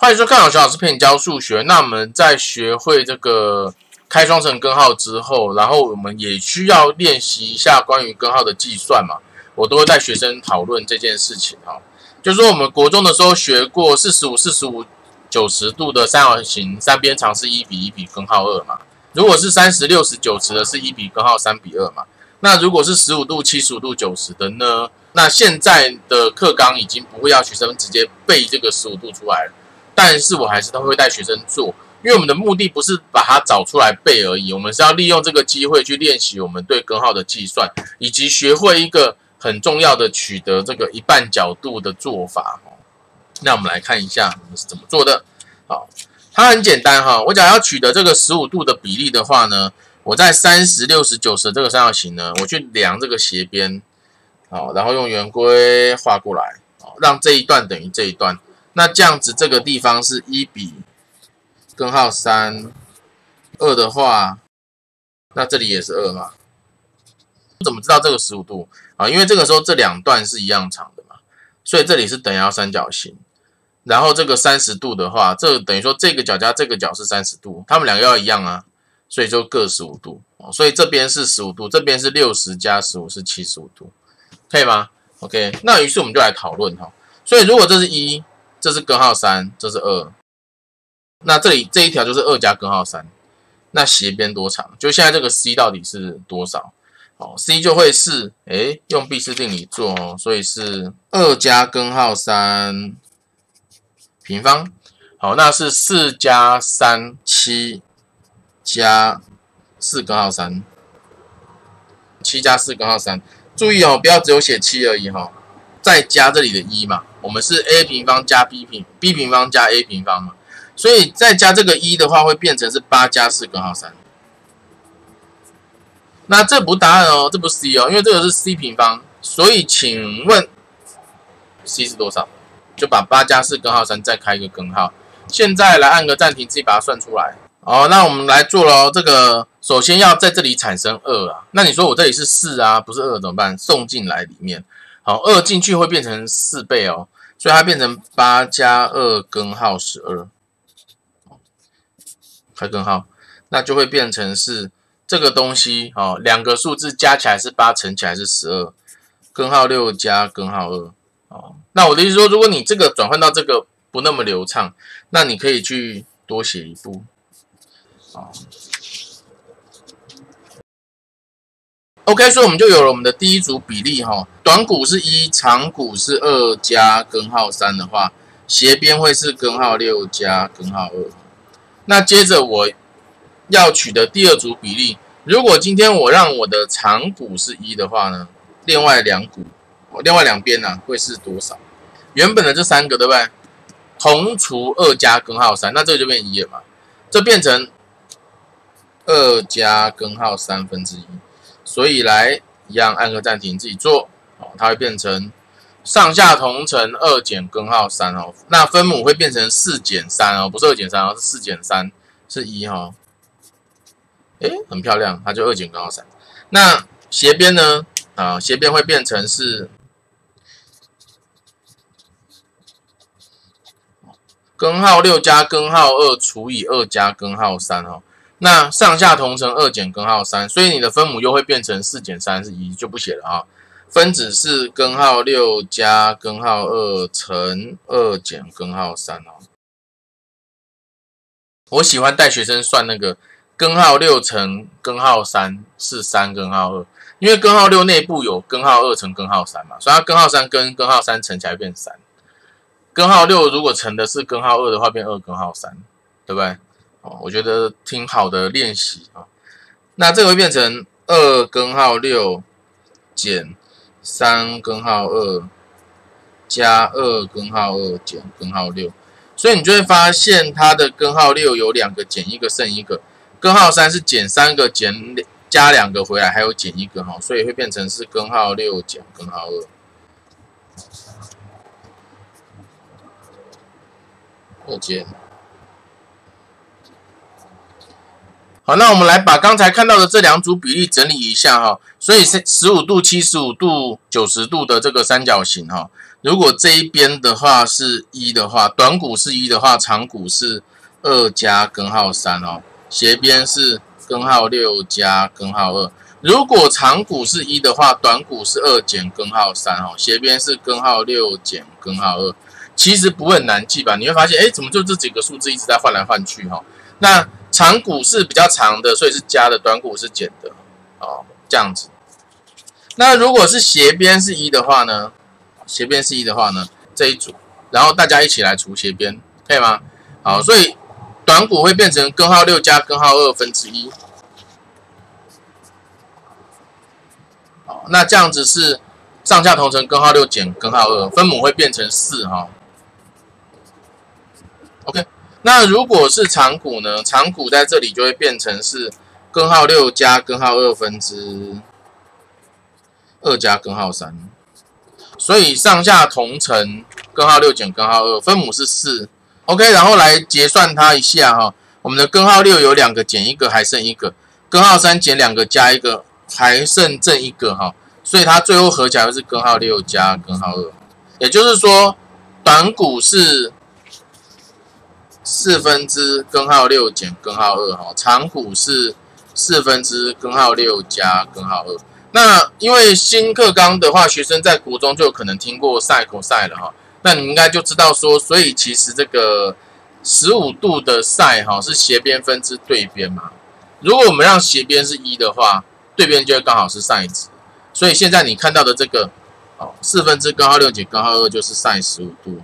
欢迎收看小老师陪你教数学。那我们在学会这个开双层根号之后，然后我们也需要练习一下关于根号的计算嘛。我都会带学生讨论这件事情哈。就是说我们国中的时候学过45、45、90度的三角形，三边长是1比1比根号2嘛。如果是30、60、90的是1比根号3比2嘛。那如果是15度、75度、90的呢？那现在的课纲已经不会要学生直接背这个15度出来了。但是我还是都会带学生做，因为我们的目的不是把它找出来背而已，我们是要利用这个机会去练习我们对根号的计算，以及学会一个很重要的取得这个一半角度的做法。那我们来看一下我们是怎么做的。好，它很简单哈。我假如要取得这个15度的比例的话呢，我在30、60、90的这个三角形呢，我去量这个斜边，好，然后用圆规画过来，让这一段等于这一段。那这样子，这个地方是1比根号3， 2的话，那这里也是2嘛。怎么知道这个15度啊？因为这个时候这两段是一样长的嘛，所以这里是等腰三角形。然后这个30度的话，这等于说这个角加这个角是30度，它们两个要一样啊，所以就各15度。所以这边是15度，这边是60加15是75度，可以吗 ？OK， 那于是我们就来讨论哈。所以如果这是1，这是根号3，这是2，那这里这一条就是2加根号3，那斜边多长？就现在这个 C 到底是多少？好 ，C 就会是，用毕氏定理做哦，所以是2加根号3平方。好，那是4加3 7加4根号3，7加4根号3。注意哦，不要只有写7而已哈，再加这里的1嘛。我们是 a 平方加 b 平方加 a 平方嘛，所以再加这个1的话，会变成是8加4根号3。那这不是答案哦，这不是 C 哦，因为这个是 C 平方，所以请问 C 是多少？就把8加4根号3再开一个根号。现在来按个暂停，自己把它算出来。好，那我们来做咯。这个首先要在这里产生2啊，那你说我这里是4啊，不是2怎么办？送进来里面。好，2进去会变成4倍哦，所以它变成8加2根号12，开根号，那就会变成是这个东西哦，两个数字加起来是8，乘起来是12，根号6加根号2哦。那我的意思说，如果你这个转换到这个不那么流畅，那你可以去多写一步，哦。OK， 所以我们就有了我们的第一组比例哈，短弧是1，长弧是2加根号3的话，斜边会是根号6加根号2。那接着我要取得第二组比例，如果今天我让我的长弧是1的话呢，另外两边呢会是多少？原本的这3个对不对？同除2加根号3，那这个就变1了嘛，这变成2加根号3分之1。所以来一样按个暂停，自己做，它会变成上下同乘2减根号3哦。那分母会变成4减3哦，不是2减3哦，是4减3是1哦。很漂亮，它就2减根号3。那斜边呢？斜边会变成是根号6加根号2除以2加根号3哦。那上下同乘2减根号3，所以你的分母又会变成4减3是1，就不写了啊。分子是根号6加根号2乘2减根号3哦。我喜欢带学生算那个根号6乘根号3是3根号2，因为根号6内部有根号2乘根号3嘛，所以它根号3跟根号3乘起来变3。根号6如果乘的是根号2的话，变2根号3，对不对？我觉得挺好的练习啊。那这个会变成2根号6减3根号2加2根号2减根号6，所以你就会发现它的根号6有2个减1个剩1个，根号3是减3个加2个回来，还有减1个哈，所以会变成是根号6减根号2减。好，那我们来把刚才看到的这两组比例整理一下哈。所以15度、75度、90度的这个三角形哈， 如果这一边的话是1的话，短股是1的话，长股是2加根号3哦，斜边是根号6加根号2。如果长股是1的话，短股是2减根号3哦，斜边是根号6减根号2。其实不会很难记吧？你会发现，哎，怎么就这几个数字一直在换来换去哈？那长股是比较长的，所以是加的；短股是减的，哦，这样子。那如果是斜边是1的话呢？斜边是1的话呢，这一组，然后大家一起来除斜边，可以吗？好，所以短股会变成根号6加根号2分之1。好，那这样子是上下同乘根号6减根号2，分母会变成4哈。OK， 那如果是长股呢？长股在这里就会变成是根号6加根号2分之2加根号3。所以上下同乘根号6减根号2，分母是4。OK， 然后来结算它一下哈。我们的根号6有2个减1个还剩1个，根号3减2个加1个还剩正1个哈。所以它最后合起来是根号6加根号2。也就是说，短股是4分之根号6减根号2哈，长股是4分之根号6加根号2。那因为新课纲的话，学生在国中就有可能听过 sin cos 了哈，那你们应该就知道说，所以其实这个15度的 sin 哈是斜边分之对边嘛。如果我们让斜边是1的话，对边就会刚好是 sin 值。所以现在你看到的这个4分之根号6减根号2就是 sin 15度。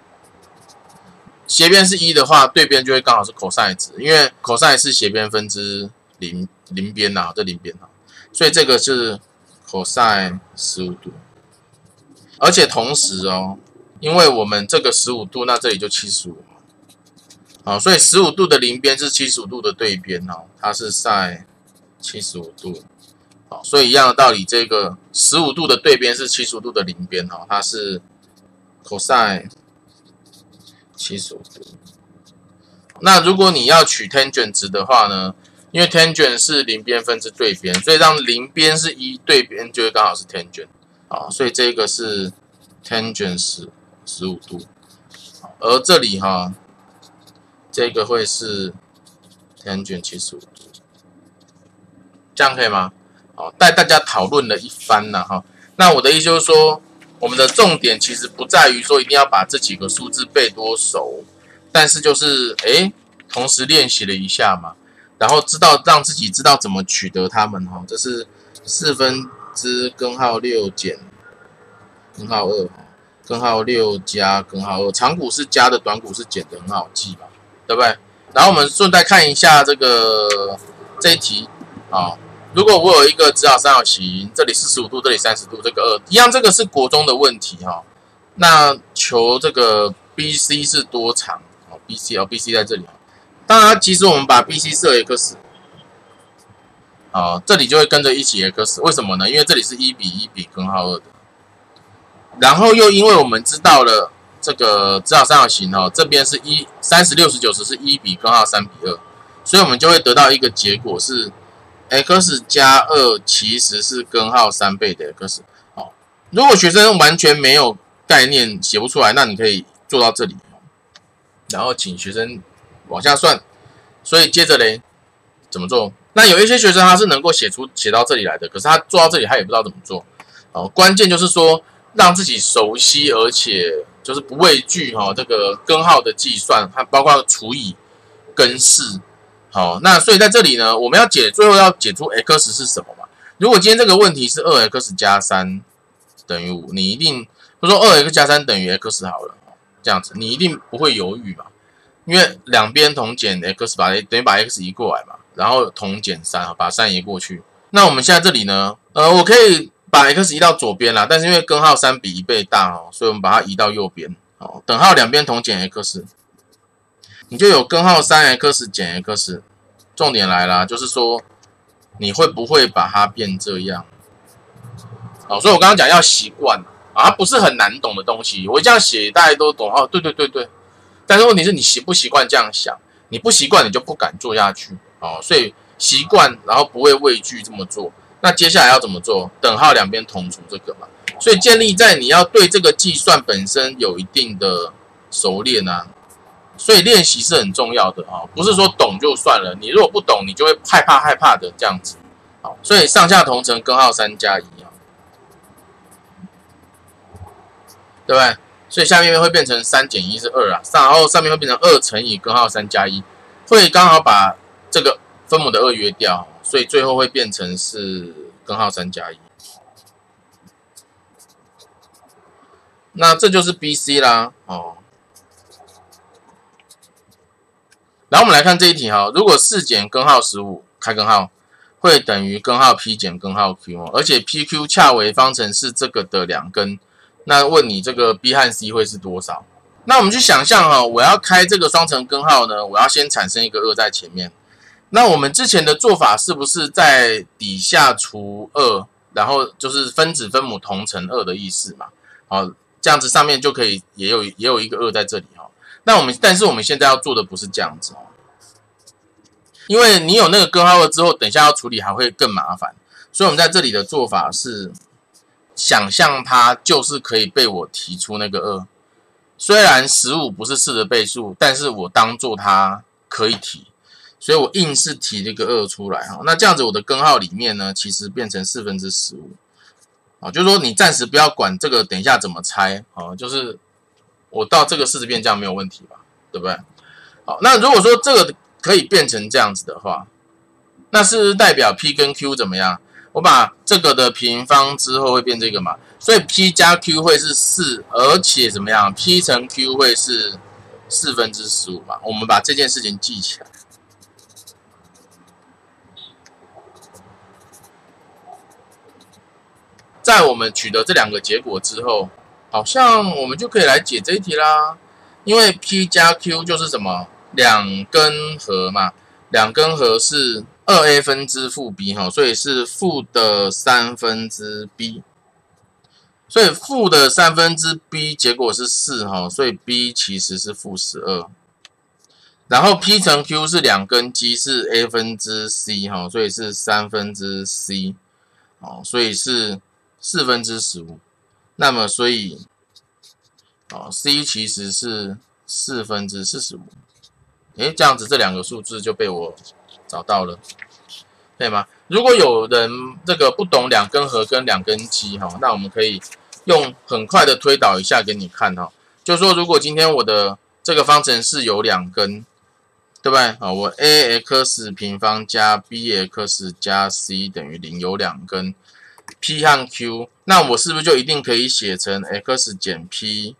斜边是1的话，对边就会刚好是 cos 值，因为 cos 是斜边分之邻边呐，这邻边哈。所以这个是 cos 15度，而且同时哦，因为我们这个15度，那这里就75嘛，好，所以15度的邻边是75度的对边哈，它是 sin 75度，好，所以一样的道理，这个15度的对边是75度的邻边哈，它是 cos 75度。那如果你要取 tangent 值的话呢？因为 tangent 是邻边分之对边，所以让邻边是1，对边就会刚好是 tangent。好，所以这个是 tangent 15度，而这里哈，这个会是 tangent 75度，这样可以吗？好，带大家讨论了一番了哈。那我的意思就是说，我们的重点其实不在于说一定要把这几个数字背多熟，但是就是同时练习了一下嘛。然后让自己知道怎么取得它们哈，这是4分之根号6减根号2，根号6加根号2，长股是加的，短股是减的，很好记吧，对不对？然后我们顺带看一下这一题啊，如果我有一个直角三角形，这里45度，这里30度，这个2一样，这个是国中的问题哈。那求这个 BC 是多长？BC 在这里。当然，其实我们把 BC 设 x， 这里就会跟着一起 x， 为什么呢？因为这里是1比1比根号2的，然后又因为我们知道了这个直角三角形这边是30、60、90是1比根号3比2，所以我们就会得到一个结果是 x 加2其实是根号3倍的 x。如果学生完全没有概念写不出来，那你可以做到这里，然后请学生往下算，所以接着嘞怎么做？那有一些学生他是能够写到这里来的，可是他做到这里他也不知道怎么做。关键就是说让自己熟悉，而且就是不畏惧这个根号的计算，还包括除以、根式。好，那所以在这里呢，我们最后要解出 x 是什么嘛？如果今天这个问题是2x 加3等于5，你一定就说2x 加3等于 x 好了，这样子你一定不会犹豫嘛。因为两边同减 x 等于把 x 移过来嘛，然后同减3，把3移过去。那我们现在这里呢，我可以把 x 移到左边啦，但是因为根号3比1倍大所以我们把它移到右边。等号两边同减 x， 你就有根号 3x 减 x。重点来啦，就是说你会不会把它变这样？所以我刚刚讲要习惯它不是很难懂的东西，我这样写大家都懂对。但是问题是你习不习惯这样想？你不习惯，你就不敢做下去所以习惯，然后不会畏惧这么做。那接下来要怎么做？等号两边同除这个嘛。 所以建立在你要对这个计算本身有一定的熟练啊，所以练习是很重要的啊，不是说懂就算了，你如果不懂，你就会害怕的这样子。好，所以上下同乘根号3+1啊，对不对？所以下面会变成3减1是2啊，然后上面会变成2乘以根号3+1，会刚好把这个分母的2约掉，所以最后会变成是根号3+1。那这就是 BC 啦，哦。然后我们来看这一题哈，如果4减根号15开根号会等于根号 P 减根号 Q 哦，而且 PQ 恰为方程式这个的2根，那问你这个 B 和 C 会是多少？那我们去想象哈，我要开这个双层根号呢，我要先产生一个2在前面。那我们之前的做法是不是在底下除2，然后就是分子分母同乘2的意思嘛？好，这样子上面就可以也有一个2在这里哈。那但是我们现在要做的不是这样子哦，因为你有那个根号2之后，等一下要处理还会更麻烦，所以我们在这里的做法是想象它就是可以被我提出那个2，虽然15不是4的倍数，但是我当做它可以提，所以我硬是提这个2出来哈。那这样子我的根号里面呢，其实变成15/4啊，就是说你暂时不要管这个，等一下怎么拆啊，就是我到这个式子变这样没有问题吧，对不对？好，那如果说这个可以变成这样子的话，那是代表 P 跟 Q 怎么样？我把这个的平方之后会变这个嘛，所以 P 加 Q 会是4，而且怎么样 ？P 乘 Q 会是15/4嘛。我们把这件事情记起来。在我们取得这2个结果之后，好像我们就可以来解这一题啦。因为 P 加 Q 就是什么？2根和嘛，2根和是2a 分之负 b 哈，所以是负的3分之 b， 所以负的3分之 b 结果是4哈，所以 b 其实是-12。然后 P 乘 Q 是2根基是 a 分之 c 哈，所以是3分之 c， 哦，所以是15/4。那么所以C 其实是45/45。这样子这2个数字就被我找到了，对吗？如果有人这个不懂2根和跟2根基哈，那我们可以用很快的推导一下给你看哈。就是说，如果今天我的这个方程式有2根，对不对？我 ax 平方加 bx 加 c 等于0，有2根 P 和 Q， 那我是不是就一定可以写成 x 减 P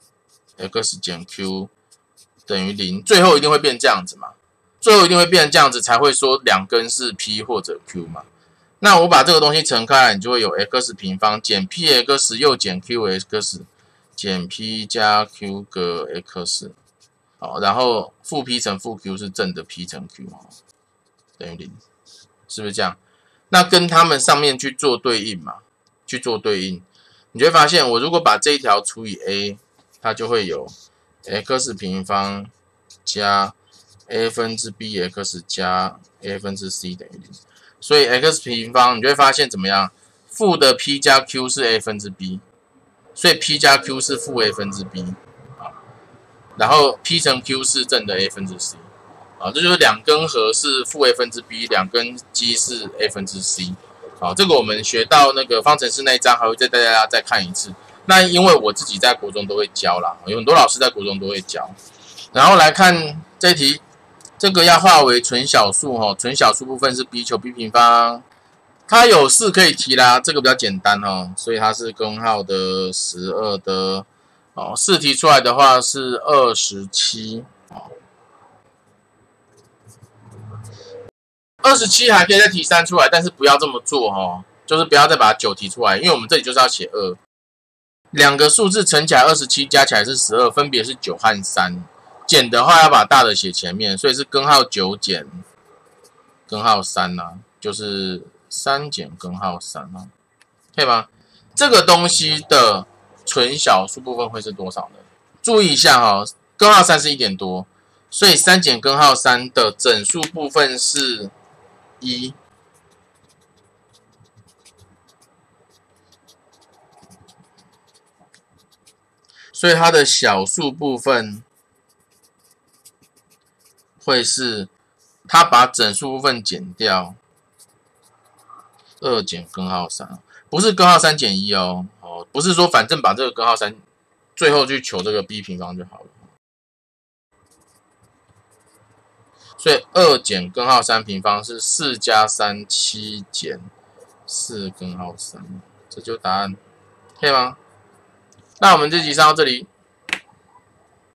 x 减 Q 等于0，最后一定会变这样子嘛？最后一定会变这样子，才会说2根是 P 或者 Q 嘛？那我把这个东西乘开来，你就会有 x 平方减 px 又减 qx 减 P 加 Q 个 x， 好，然后负 P 乘负 Q 是正的 P 乘 Q 等于0，是不是这样？那跟他们上面去做对应嘛，去做对应，你就会发现，我如果把这一条除以 a， 它就会有 x 平方加 a 分之 bx 加 a 分之 c 等于0。所以 x 平方你就会发现怎么样？负的 p 加 q 是 a 分之 b， 所以 p 加 q 是负 a 分之 b， 然后 p 乘 q 是正的 a 分之 c。这就是2根和是负 a 分之 b， 2根基是 a 分之 c。这个我们学到那个方程式那一章还会再带大家再看一次。那因为我自己在国中都会教啦，有很多老师在国中都会教。然后来看这一题，这个要化为纯小数哈，纯小数部分是 b， 求 b 平方。它有4可以提啦，这个比较简单哦，所以它是根号的12的4提出来的话是27。27还可以再提3出来，但是不要这么做哦，就是不要再把9提出来，因为我们这里就是要写2。2个数字乘起来27，加起来是12，分别是9和3。减的话要把大的写前面，所以是根号9减根号3啊，就是3减根号3啊，可以吗？这个东西的纯小数部分会是多少呢？注意一下哈，根号3是1点多，所以3减根号3的整数部分是1。 所以它的小数部分会是它把整数部分减掉，2减根号3，不是根号3减1哦，不是说反正把这个根号3最后去求这个 b 平方就好了。所以2减根号3平方是4加3 7减4根号3，这就答案，可以吗？那我们这集上到这里。